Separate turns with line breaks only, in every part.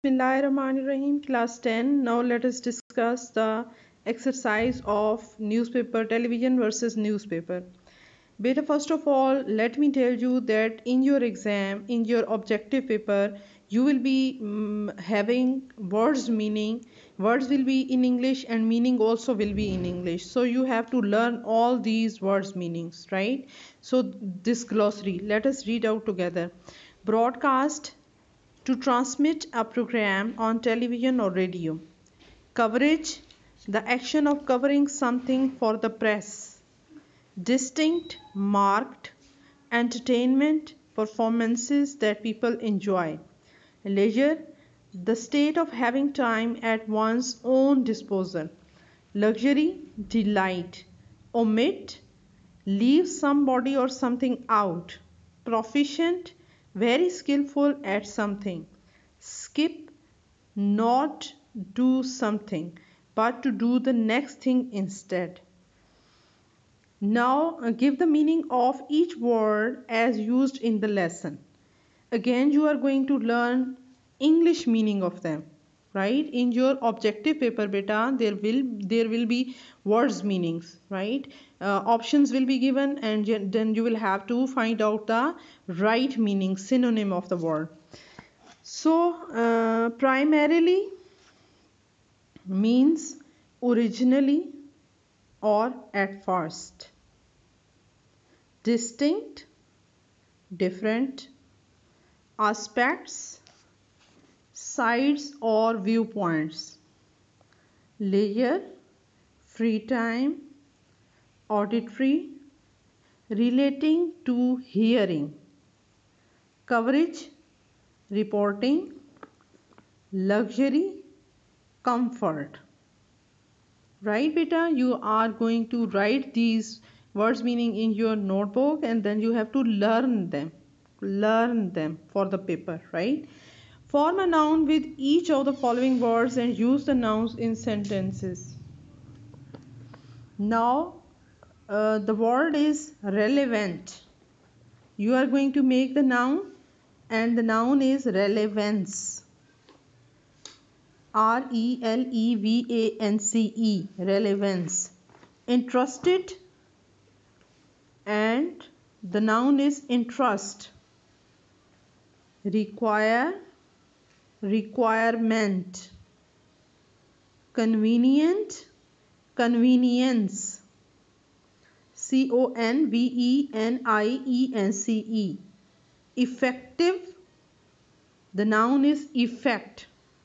Bismillahirrahmanirrahim, class 10. Now let us discuss the exercise of newspaper, television versus newspaper. Beta, first of all, let me tell you that in your exam, in your objective paper, you will be having words meaning. Words will be in English and meaning also will be in English. So you have to learn all these words meanings, right? So this glossary, let us read out together. Broadcast, to transmit a program on television or radio. Coverage, the action of covering something for the press. Distinct, marked, entertainment, performances that people enjoy. Leisure, the state of having time at one's own disposal. Luxury, delight. Omit, leave somebody or something out. Proficient, very skillful at something. Skip, not do something, but to do the next thing instead. Now give the meaning of each word as used in the lesson. Again, you are going to learn English meaning of them, right? In your objective paper, beta, there will be words meanings, right? Options will be given, and then you will have to find out the right meaning, synonym of the word. So primarily means originally or at first. Distinct, different. Aspects, sides or viewpoints. Leisure, free time. Auditory, relating to hearing. Coverage, reporting. Luxury, comfort. Right, beta, you are going to write these words meaning in your notebook, and then you have to learn them for the paper, right? Form a noun with each of the following words and use the nouns in sentences. Now the word is relevant. You are going to make the noun, and the noun is relevance. RELEVANCE, relevance. Interested, and the noun is interest. Require, requirement. Convenient, convenience. CONVENIENCE. Effective, the noun is effect.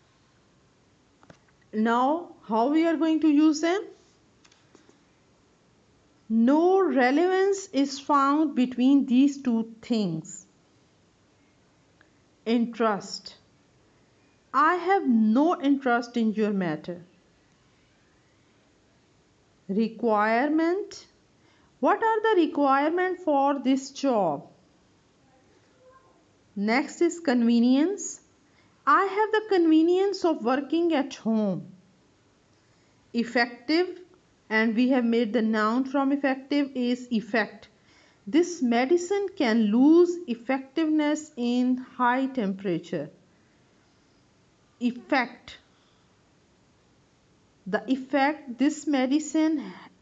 Now how we are going to use them? No relevance is found between these two things. Interest, I have no interest in your matter. Requirement, what are the requirements for this job? Next is convenience, I have the convenience of working at home. Effective, and we have made the noun from effective is effect. This medicine can lose effectiveness in high temperature. Effect, the effect, this medicine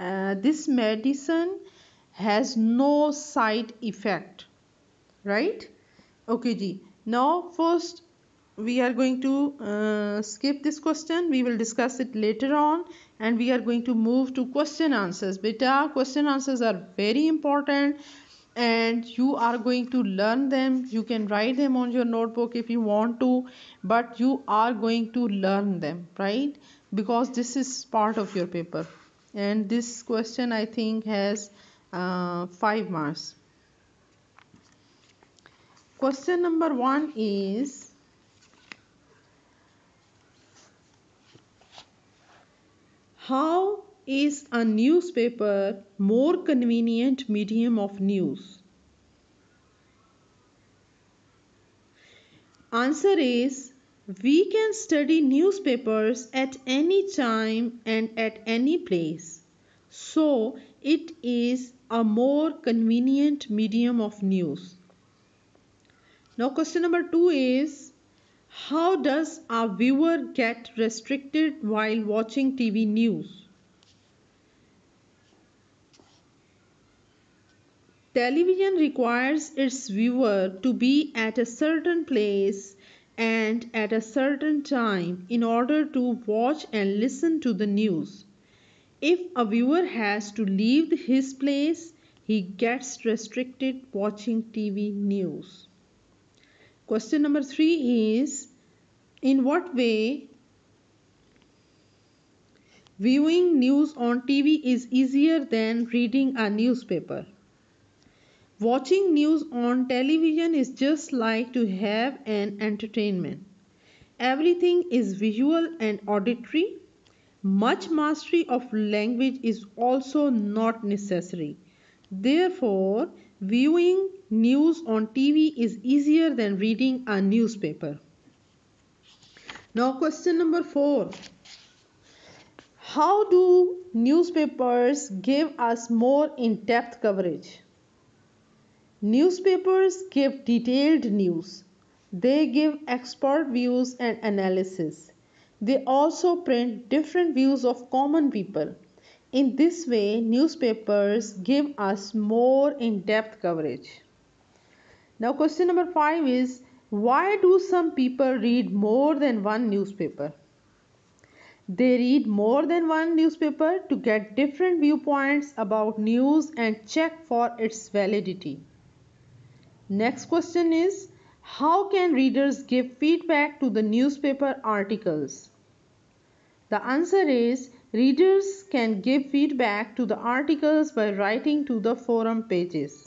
has no side effect, right? Okay ji. Now first we are going to skip this question, we will discuss it later on, and we are going to move to question answers. Beta, question answers are very important and you are going to learn them. You can write them on your notebook if you want to, but you are going to learn them, right? Because this is part of your paper, and this question I think has 5 marks. Question number 1 is, how is a newspaper more convenient medium of news? Answer is, we can study newspapers at any time and at any place. So it is a more convenient medium of news. Now question number 2 is, How does a viewer get restricted while watching TV news? Television requires its viewer to be at a certain place and at a certain time in order to watch and listen to the news. If a viewer has to leave his place, he gets restricted watching TV news. Question number 3 is, in what way viewing news on TV is easier than reading a newspaper? Watching news on television is just like to have an entertainment. Everything is visual and auditory. Much mastery of language is also not necessary. Therefore, viewing news on TV is easier than reading a newspaper. Now, question number 4. How do newspapers give us more in-depth coverage? Newspapers give detailed news. They give expert views and analysis. They also print different views of common people. In this way, newspapers give us more in-depth coverage. Now, question number 5 is, why do some people read more than one newspaper? They read more than one newspaper to get different viewpoints about news and check for its validity. Next question is, how can readers give feedback to the newspaper articles? The answer is, readers can give feedback to the articles by writing to the forum pages.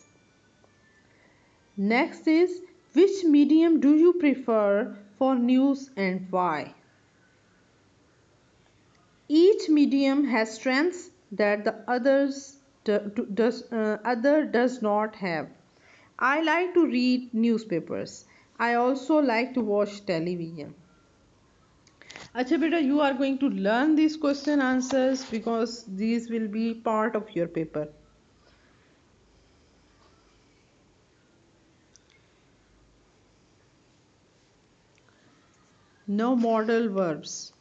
Next is, which medium do you prefer for news and why? Each medium has strengths that the other does not have. I like to read newspapers. I also like to watch television. Acha beta, you are going to learn these question answers because these will be part of your paper. Now modal verbs.